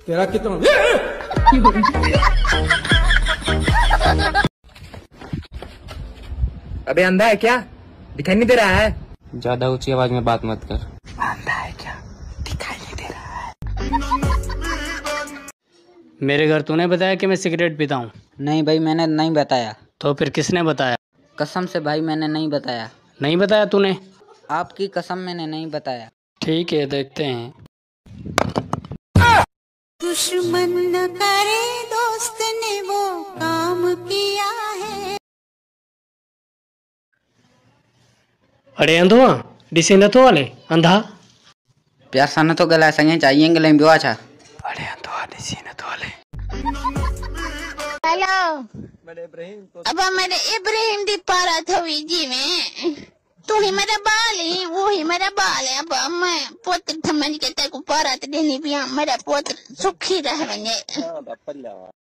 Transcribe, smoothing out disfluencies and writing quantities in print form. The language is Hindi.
तेरा कितना अबे अंधा है क्या? दिखाई नहीं दे रहा है? ज्यादा ऊंची आवाज में बात मत कर। अंधा है क्या? दिखाई नहीं दे रहा है? मेरे घर तूने बताया कि मैं सिगरेट पीता हूँ? नहीं भाई, मैंने नहीं बताया। तो फिर किसने बताया? कसम से भाई, मैंने नहीं बताया। नहीं बताया तूने? आपकी कसम, मैंने नहीं बताया। ठीक है, देखते हैं। दुश्मन न करे दोस्त ने वो काम किया है। अरे अंधुआ डिसे न तो वाले अंधा प्यासा न तो गला संगे चाहिए गले बिवा छा। अरे अंधुआ डिसे न तो वाले। हेलो, अब मेरे इब्राहिम दी पारा थवी जी में तू ही मेरा बाल है, वो ही मेरा बाल है। अब मैं पुत्र समझ के तेरे को पारा देनी पिया, मेरा पुत्र सुखी रह।